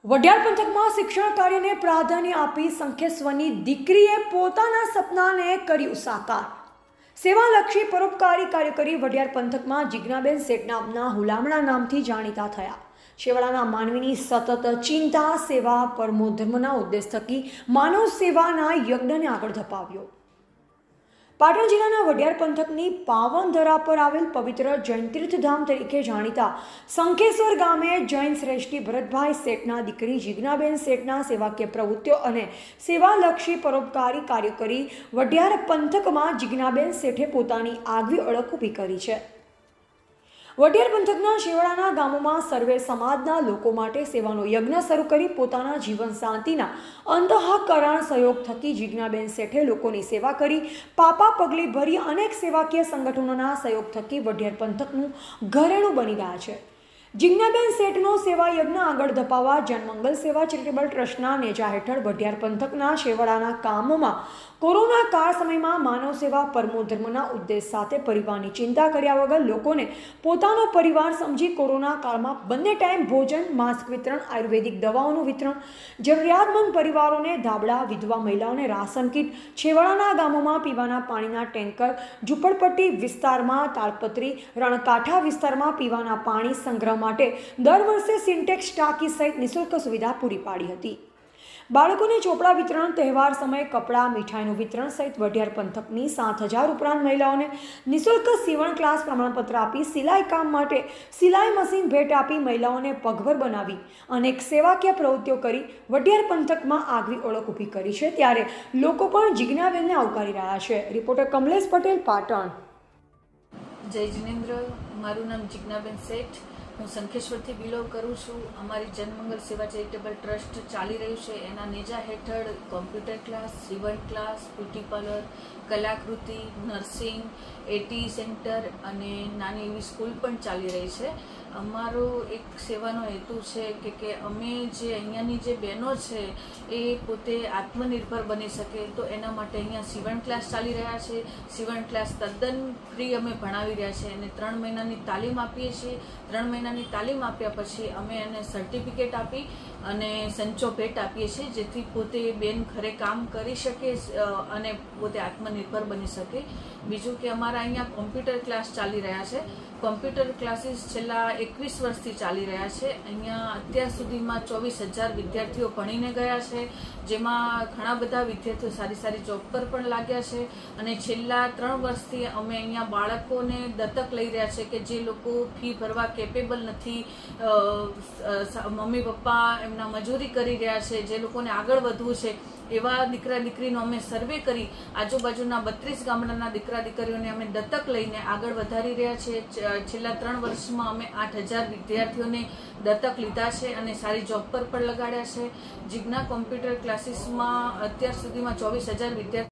વઢિયાર પંથકમાં શિક્ષણ કાર્યને પ્રાધાન્ય આપી શંખેશ્વરની દીકરીએ પોતાના સપનાને કર્યું સાકાર। સેવાલક્ષી પરોપકારી કાર્ય કરી વઢિયાર પંથકમાં જીજ્ઞાબેન શેઠ નામના હુલામણા નામથી જાણીતા થયા। છેવાડાના માનવીની સતત ચિંતા સેવા પરમો ધર્મના ઉદ્દેશ થકી માનવ સેવાના યજ્ઞને આગળ ધપાવ્યો। પાટણ જિલ્લાના વઢિયાર પંથકની પાવન ધરા પર આવેલ પવિત્ર જૈન તીર્થધામ તરીકે જાણીતા શંખેશ્વર ગામે જૈન શ્રેષ્ઠી ભરતભાઈ શેઠના દીકરી જીજ્ઞાબેન શેઠના સેવાકીય પ્રવૃત્તિઓ અને સેવાલક્ષી પરોપકારી કાર્યો કરી વઢિયાર પંથકમાં જીજ્ઞાબેન શેઠે પોતાની આગવી ઓળખ ઊભી કરી છે। વઢિયાર પંથકના છેવાડાના ગામોમાં સર્વે સમાજના લોકો માટે સેવાનો યજ્ઞ શરૂ કરી પોતાના જીવન શાંતિના અંતઃકરણ સહયોગ થકી જીજ્ઞાબેન શેઠે લોકોની સેવા કરી પાપા પગલી ભરી અનેક સેવાકીય સંગઠનોના સહયોગ થકી વઢિયાર પંથકનું ઘરેણું બની ગયા છે। જીજ્ઞાબેન શેઠનો સેવા યજ્ઞ આગળ ધપાવવા જનમંગલ સેવા ચેરિટેબલ ટ્રસ્ટના નેજા હેઠળ વઢિયાર પંથકના છેવાડાના કામોમાં કોરોના કાળ સમયમાં માનવ સેવા પરમો ધર્મના ઉદ્દેશ સાથે પરિવારની ચિંતા કર્યા વગર લોકોને પોતાનો પરિવાર સમજી કોરોના કાળમાં બંને ટાઈમ ભોજન, માસ્ક વિતરણ, આયુર્વેદિક દવાઓનું વિતરણ, જરૂરિયાતમંદ પરિવારોને ધાબળા, વિધવા મહિલાઓને રાશન કીટ, છેવાડાના ગામોમાં પીવાના પાણીના ટેન્કર, ઝૂંપડપટ્ટી વિસ્તારમાં તાળપત્રી, રણકાંઠા વિસ્તારમાં પીવાના પાણી સંગ્રહ માટે દર વર્ષે સિન્ટેક્સ ટાંકી સહિત નિઃશુલ્ક સુવિધા પૂરી પાડી હતી। બાળકોને ચોપડા વિતરણ, તહેવાર સમયે કપડાં, મીઠાઈનું વિતરણ સહિત વઢિયાર પંથકની 7,000 ઉપરાંત મહિલાઓને નિઃશુલ્ક સીવણ ક્લાસ પ્રમાણપત્ર આપી સિલાઈ કામ માટે સિલાઈ મશીન ભેટ આપી મહિલાઓને પગભર બનાવી અનેક સેવાકીય પ્રવૃત્તિઓ કરી વઢિયાર પંથકમાં આગવી ઓળખ ઊભી કરી છે। ત્યારે લોકો પણ જીજ્ઞાબેનને આવકારી રહ્યા છે। રિપોર્ટર કમલેશ પટેલ, પાટણ। જય જિનેન્દ્ર, મારું નામ જીજ્ઞાબેન શેઠ, હું શંખેશ્વરથી બિલોંગ કરું છું। અમારી જનમંગલ સેવા ચેરિટેબલ ટ્રસ્ટ ચાલી રહ્યું છે, એના નેજા હેઠળ કોમ્પ્યુટર ક્લાસ, સીવણ ક્લાસ, બ્યુટી પાર્લર, કલાકૃતિ, નર્સિંગ, એટી સેન્ટર અને નાની એવી સ્કૂલ પણ ચાલી રહી છે। અમારો એક સેવાનો હેતુ છે કે અમે જે અહીંયાની જે બહેનો છે એ પોતે આત્મનિર્ભર બની શકે, તો એના માટે અહીંયા સીવણ ક્લાસ ચાલી રહ્યા છે। સીવણ ક્લાસ તદ્દન ફ્રી અમે ભણાવી રહ્યા છીએ અને 3 મહિનાની તાલીમ આપીએ છીએ। 3 મહિનાની તાલીમ આપ્યા પછી અમે એને સર્ટિફિકેટ આપી અને સંચો ભેટ આપીએ છીએ, જેથી પોતે બેન ઘરે કામ કરી શકે અને પોતે આત્મનિર્ભર બની શકે। બીજું કે અમારા અહીંયા કોમ્પ્યુટર ક્લાસ ચાલી રહ્યા છે। કોમ્પ્યુટર ક્લાસીસ છેલ્લા 21 વર્ષથી ચાલી રહ્યા છે। અહીંયા અત્યાર સુધીમાં 24,000 વિદ્યાર્થીઓ ભણીને ગયા છે, જેમાં ઘણા બધા વિદ્યાર્થીઓ સારી સારી જોબ પર પણ લાગ્યા છે। અને છેલ્લા 3 વર્ષથી અમે અહીંયા બાળકોને દત્તક લઈ રહ્યા છે કે જે લોકો ફી ભરવા કેપેબલ નથી, મમ્મી પપ્પા એમના મજૂરી કરી રહ્યા છે, જે લોકોને આગળ વધવું છે, એવા દીકરા દીકરીનો અમે સર્વે કરી આજુબાજુના 32 ગામડાના દીકરા દીકરીઓને અમે દત્તક લઈને આગળ વધારી રહ્યા છીએ। છેલ્લા 3 વર્ષમાં અમે 8,000 વિદ્યાર્થીઓને દત્તક લીધા છે અને સારી જોબ પર પણ લગાડ્યા છે। જીજ્ઞા કોમ્પ્યુટર ક્લાસીસમાં અત્યાર સુધીમાં 24,000 વિદ્યાર્થીઓ